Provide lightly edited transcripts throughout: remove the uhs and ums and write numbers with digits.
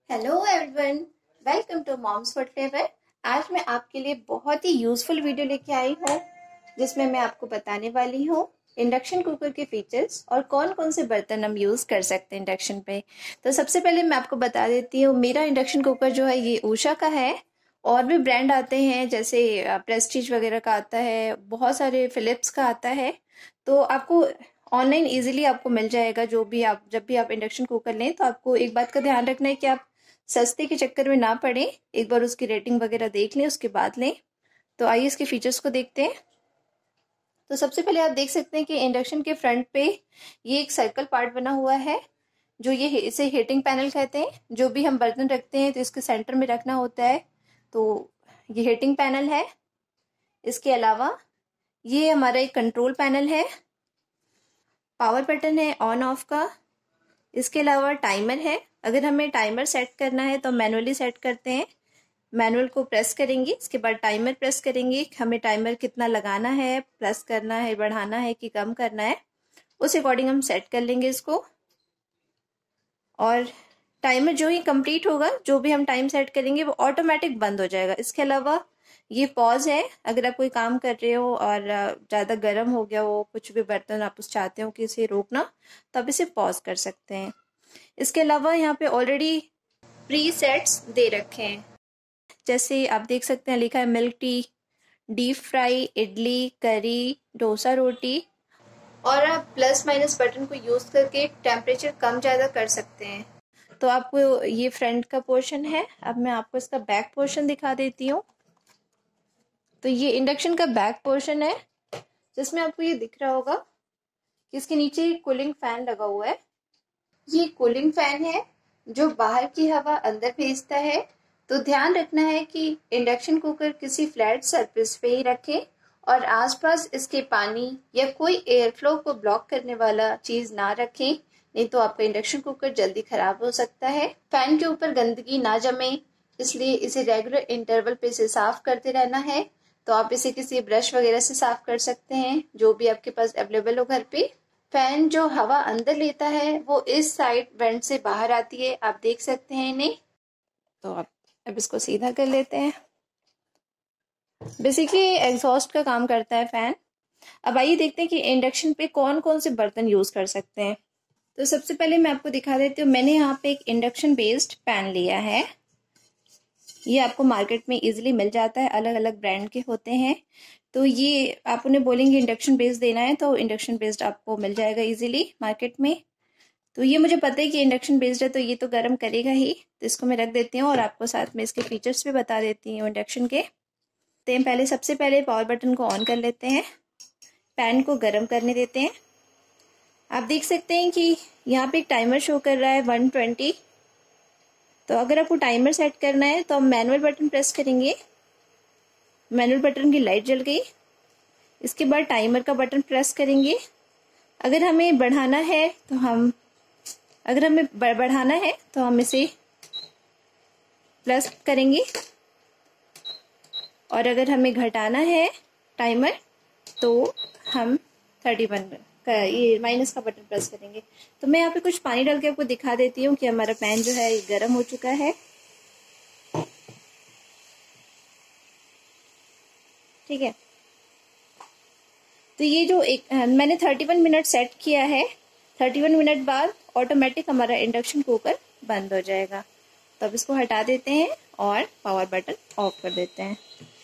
Hello everyone, welcome to mom's food flavour. आज मैं आपके लिए बहुत ही यूजफुल वीडियो लेके आई हूँ जिसमें मैं आपको बताने वाली हूँ इंडक्शन कुकर के फीचर्स और कौन कौन से बर्तन हम यूज़ कर सकते हैं इंडक्शन पे। तो सबसे पहले मैं आपको बता देती हूँ, मेरा इंडक्शन कुकर जो है ये ऊषा का है। और भी ब्रांड आते हैं जैसे प्रेस्टीज वगैरह का आता है, बहुत सारे फिलिप्स का आता है। तो आपको ऑनलाइन इजीली आपको मिल जाएगा। जब भी आप इंडक्शन कुकर लें तो आपको एक बात का ध्यान रखना है कि आप सस्ते के चक्कर में ना पड़े, एक बार उसकी रेटिंग वगैरह देख लें उसके बाद लें। तो आइए इसके फीचर्स को देखते हैं। तो सबसे पहले आप देख सकते हैं कि इंडक्शन के फ्रंट पे ये एक सर्कल पार्ट बना हुआ है, जो इसे हीटिंग पैनल कहते हैं। जो भी हम बर्तन रखते हैं तो इसके सेंटर में रखना होता है, तो ये हीटिंग पैनल है। इसके अलावा ये हमारा एक कंट्रोल पैनल है, पावर बटन है ऑन ऑफ का। इसके अलावा टाइमर है, अगर हमें टाइमर सेट करना है तो मैनुअली सेट करते हैं। मैनुअल को प्रेस करेंगे, इसके बाद टाइमर प्रेस करेंगे। हमें टाइमर कितना लगाना है, प्रेस करना है, बढ़ाना है कि कम करना है, उस अकॉर्डिंग हम सेट कर लेंगे इसको। और टाइमर जो ही कंप्लीट होगा, जो भी हम टाइम सेट करेंगे वो ऑटोमेटिक बंद हो जाएगा। इसके अलावा ये पॉज है, अगर आप कोई काम कर रहे हो और ज़्यादा गर्म हो गया हो, कुछ भी बर्तन आप उस चाहते हो कि इसे रोकना, तो आप इसे पॉज कर सकते हैं। इसके अलावा यहाँ पे ऑलरेडी प्री सेट्स दे रखे हैं, जैसे आप देख सकते हैं लिखा है milk tea, deep fry, idli, curry, dosa रोटी। और आप प्लस माइनस बटन को यूज करके टेम्परेचर कम ज़्यादा कर सकते हैं। तो आपको ये फ्रंट का पोर्शन है। अब मैं आपको इसका बैक पोर्शन दिखा देती हूँ। तो ये इंडक्शन का बैक पोर्शन है, जिसमें आपको ये दिख रहा होगा कि इसके नीचे कूलिंग फैन लगा हुआ है। ये कूलिंग फैन है जो बाहर की हवा अंदर भेजता है। तो ध्यान रखना है कि इंडक्शन कुकर किसी फ्लैट सरफेस पे ही रखें और आसपास इसके पानी या कोई एयर फ्लो को ब्लॉक करने वाला चीज ना रखें, नहीं तो आपका इंडक्शन कुकर जल्दी खराब हो सकता है। फैन के ऊपर गंदगी ना जमे, इसलिए इसे रेगुलर इंटरवल पे इसे साफ करते रहना है। तो आप इसे किसी ब्रश वगैरह से साफ कर सकते हैं, जो भी आपके पास अवेलेबल हो घर पे। फैन जो हवा अंदर लेता है वो इस साइड वेंट से बाहर आती है, आप देख सकते हैं इन्हें। तो आप अब इसको सीधा कर लेते हैं। बेसिकली एग्जॉस्ट का काम करता है फैन। अब आइए देखते हैं कि इंडक्शन पे कौन कौन से बर्तन यूज कर सकते हैं। तो सबसे पहले मैं आपको दिखा देती हूँ, मैंने यहाँ पे एक इंडक्शन बेस्ड पैन लिया है। ये आपको मार्केट में इजीली मिल जाता है, अलग अलग ब्रांड के होते हैं। तो ये आप उन्हें बोलेंगे इंडक्शन बेस्ड देना है तो इंडक्शन बेस्ड आपको मिल जाएगा इजीली मार्केट में। तो ये मुझे पता है कि इंडक्शन बेस्ड है तो ये तो गर्म करेगा ही, तो इसको मैं रख देती हूँ और आपको साथ में इसके फीचर्स भी बता देती हूँ इंडक्शन के। तो पहले सबसे पहले पावर बटन को ऑन कर लेते हैं, पैन को गर्म करने देते हैं। आप देख सकते हैं कि यहाँ पे एक टाइमर शो कर रहा है 120। तो अगर आपको टाइमर सेट करना है तो हम मैनुअल बटन प्रेस करेंगे। मैनुअल बटन की लाइट जल गई। इसके बाद टाइमर का बटन प्रेस करेंगे। अगर हमें बढ़ाना है तो हम इसे प्लस करेंगे, और अगर हमें घटाना है टाइमर तो हम 31 का ये माइनस का बटन प्रेस करेंगे। तो मैं यहाँ पे कुछ पानी डाल के आपको दिखा देती हूँ कि हमारा पैन जो है ये गर्म हो चुका है। ठीक है, तो ये जो मैंने 31 मिनट सेट किया है। 31 मिनट बाद ऑटोमेटिक हमारा इंडक्शन कुकर बंद हो जाएगा। तो अब इसको हटा देते हैं और पावर बटन ऑफ कर देते हैं।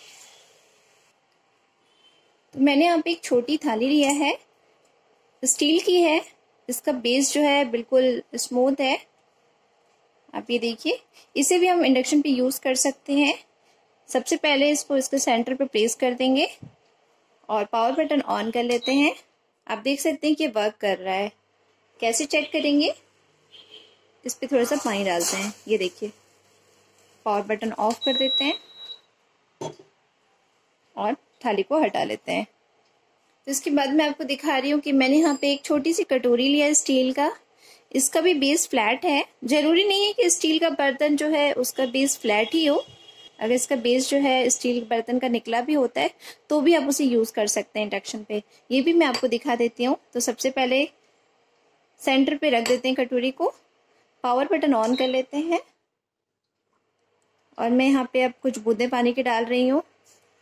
तो मैंने यहाँ पे एक छोटी थाली लिया है, स्टील की है। इसका बेस जो है बिल्कुल स्मूथ है, आप ये देखिए। इसे भी हम इंडक्शन पे यूज कर सकते हैं। सबसे पहले इसको इसके सेंटर पे प्लेस कर देंगे और पावर बटन ऑन कर लेते हैं। आप देख सकते हैं कि वर्क कर रहा है। कैसे चेक करेंगे, इस पे थोड़ा सा पानी डालते हैं, ये देखिए। पावर बटन ऑफ कर देते हैं और थाली को हटा लेते हैं। तो इसके बाद मैं आपको दिखा रही हूँ कि मैंने यहाँ पे एक छोटी सी कटोरी लिया है स्टील का। इसका भी बेस फ्लैट है। जरूरी नहीं है कि स्टील का बर्तन जो है उसका बेस फ्लैट ही हो। अगर इसका बेस जो है स्टील बर्तन का निकला भी होता है तो भी आप उसे यूज कर सकते हैं इंडक्शन पे। ये भी मैं आपको दिखा देती हूँ। तो सबसे पहले सेंटर पे रख देते हैं कटोरी को, पावर बटन ऑन कर लेते हैं और मैं यहाँ पे अब कुछ बूंदे पानी के डाल रही हूँ।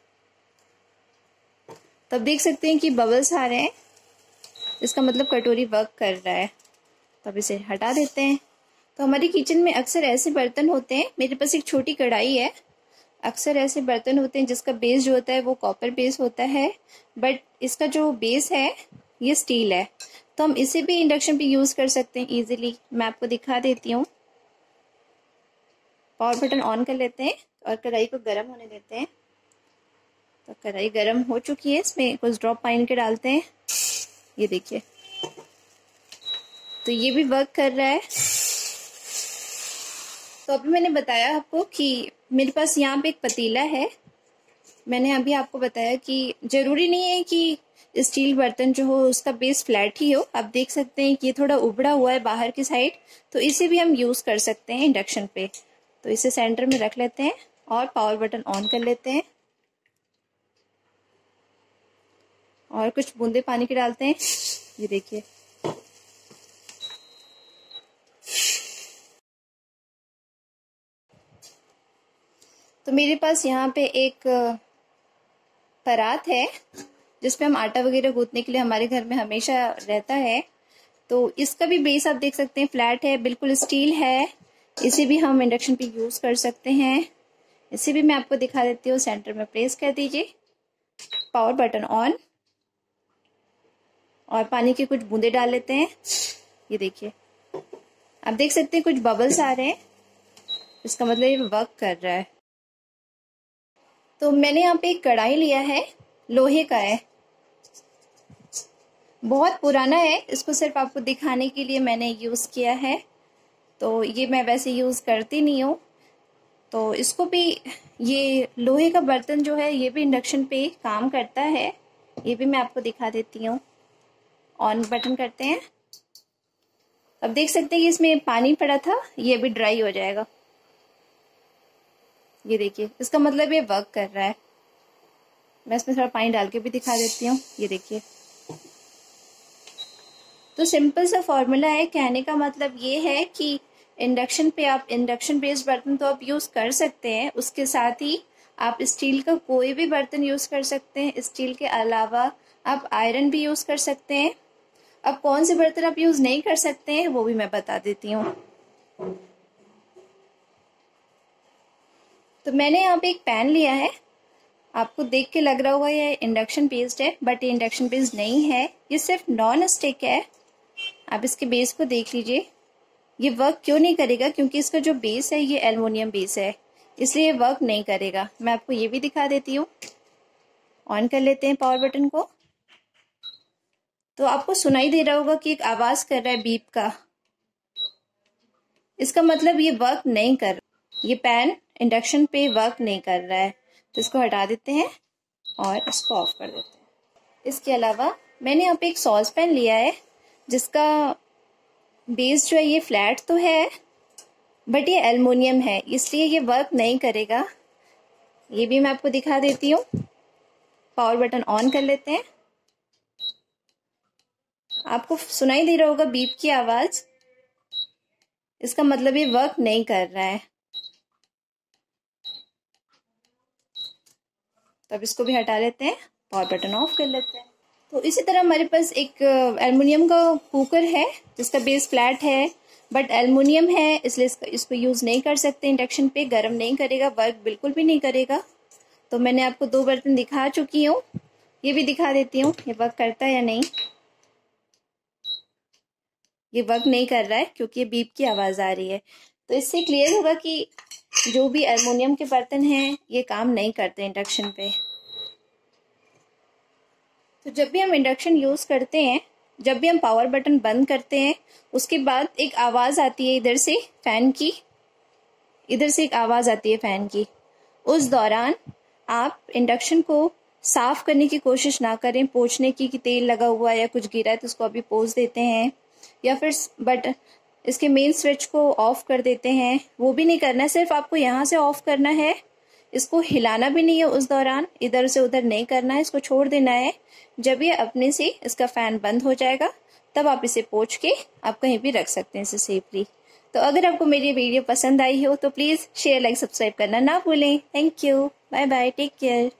तब देख सकते हैं कि बबल्स आ रहे हैं, इसका मतलब कटोरी वर्क कर रहा है। तब इसे हटा देते हैं। तो हमारी किचन में अक्सर ऐसे बर्तन होते हैं, मेरे पास एक छोटी कढ़ाई है, अक्सर ऐसे बर्तन होते हैं जिसका बेस जो होता है वो कॉपर बेस होता है, बट इसका जो बेस है ये स्टील है। तो हम इसे भी इंडक्शन पे यूज़ कर सकते हैं इजीली। मैं आपको दिखा देती हूँ। पावर बटन ऑन कर लेते हैं और कढ़ाई को गर्म होने देते हैं। तो कढ़ाई गर्म हो चुकी है, इसमें कुछ ड्रॉप पानी के डालते हैं। ये देखिए, तो ये भी वर्क कर रहा है। तो अभी मैंने बताया आपको कि मेरे पास यहाँ पे एक पतीला है। मैंने अभी आपको बताया कि ज़रूरी नहीं है कि स्टील बर्तन जो हो उसका बेस फ्लैट ही हो। आप देख सकते हैं कि ये थोड़ा उबड़ा हुआ है बाहर की साइड, तो इसे भी हम यूज़ कर सकते हैं इंडक्शन पे। तो इसे सेंटर में रख लेते हैं और पावर बटन ऑन कर लेते हैं और कुछ बूंदे पानी के डालते हैं। ये देखिए, तो मेरे पास यहाँ पे एक परात है जिसपे हम आटा वगैरह गूंथने के लिए हमारे घर में हमेशा रहता है। तो इसका भी बेस आप देख सकते हैं फ्लैट है, बिल्कुल स्टील है। इसे भी हम इंडक्शन पे यूज़ कर सकते हैं। इसे भी मैं आपको दिखा देती हूँ। सेंटर में प्रेस कर दीजिए, पावर बटन ऑन, और पानी के कुछ बूंदे डाल लेते हैं। ये देखिए, आप देख सकते हैं कुछ बबल्स आ रहे हैं, इसका मतलब ये वर्क कर रहा है। तो मैंने यहाँ पे एक कढ़ाई लिया है, लोहे का है, बहुत पुराना है। इसको सिर्फ आपको दिखाने के लिए मैंने यूज़ किया है। तो ये मैं वैसे यूज़ करती नहीं हूँ। तो इसको भी, ये लोहे का बर्तन जो है ये भी इंडक्शन पे काम करता है। ये भी मैं आपको दिखा देती हूँ। ऑन बटन करते हैं। अब देख सकते हैं कि इसमें पानी पड़ा था, ये अभी ड्राई हो जाएगा। ये देखिए, इसका मतलब ये वर्क कर रहा है। मैं इसमें थोड़ा पानी डाल के भी दिखा देती हूँ। ये देखिए, तो सिंपल सा फॉर्मूला है। कहने का मतलब ये है कि इंडक्शन पे आप इंडक्शन बेस्ड बर्तन तो आप यूज़ कर सकते हैं, उसके साथ ही आप स्टील का कोई भी बर्तन यूज़ कर सकते हैं। स्टील के अलावा आप आयरन भी यूज़ कर सकते हैं। अब कौन से बर्तन आप यूज़ नहीं कर सकते हैं वो भी मैं बता देती हूँ। तो मैंने यहाँ पे एक पैन लिया है, आपको देख के लग रहा होगा ये इंडक्शन बेस्ड है, बट ये इंडक्शन बेस्ड नहीं है, ये सिर्फ नॉन स्टिक है। आप इसके बेस को देख लीजिए, ये वर्क क्यों नहीं करेगा, क्योंकि इसका जो बेस है ये एल्युमिनियम बेस है, इसलिए ये वर्क नहीं करेगा। मैं आपको ये भी दिखा देती हूँ। ऑन कर लेते हैं पावर बटन को। तो आपको सुनाई दे रहा होगा कि एक आवाज़ कर रहा है बीप का, इसका मतलब ये वर्क नहीं कर रहा, ये पैन इंडक्शन पे वर्क नहीं कर रहा है। तो इसको हटा देते हैं और इसको ऑफ कर देते हैं। इसके अलावा मैंने यहाँ पे एक सॉस पैन लिया है जिसका बेस जो है ये फ्लैट तो है, बट ये एल्युमिनियम है, इसलिए ये वर्क नहीं करेगा। ये भी मैं आपको दिखा देती हूँ। पावर बटन ऑन कर लेते हैं। आपको सुनाई दे रहा होगा बीप की आवाज़, इसका मतलब ये वर्क नहीं कर रहा है। तब इसको भी हटा लेते हैं, पावर बटन ऑफ कर लेते हैं। तो इसी तरह हमारे पास एक एल्युमिनियम का कुकर है जिसका बेस फ्लैट है, बट एल्युमिनियम है, इसलिए इसको यूज़ नहीं कर सकते इंडक्शन पे, गर्म नहीं करेगा, वर्क बिल्कुल भी नहीं करेगा। तो मैंने आपको 2 बर्तन दिखा चुकी हूँ, ये भी दिखा देती हूँ ये वर्क करता है या नहीं। ये वर्क नहीं कर रहा है क्योंकि ये बीप की आवाज़ आ रही है। तो इससे क्लियर होगा कि जो भी एल्युमिनियम के बर्तन हैं ये काम नहीं करते इंडक्शन पे। तो जब भी हम इंडक्शन यूज़ करते हैं, जब भी हम पावर बटन बंद करते हैं, उसके बाद एक आवाज़ आती है इधर से फ़ैन की, इधर से एक आवाज़ आती है फ़ैन की। उस दौरान आप इंडक्शन को साफ़ करने की कोशिश ना करें, पोंछने की कि तेल लगा हुआ या कुछ गिरा है तो उसको अभी पोंछ देते हैं, या फिर इसके मेन स्विच को ऑफ कर देते हैं, वो भी नहीं करना है। सिर्फ आपको यहाँ से ऑफ करना है, इसको हिलाना भी नहीं है उस दौरान, इधर से उधर नहीं करना है, इसको छोड़ देना है। जब ये अपने से इसका फ़ैन बंद हो जाएगा तब आप इसे पोंछ के आप कहीं भी रख सकते हैं इसे सेफली। तो अगर आपको मेरी वीडियो पसंद आई हो तो प्लीज़ शेयर, लाइक, सब्सक्राइब करना ना भूलें। Thank you, bye bye, take care.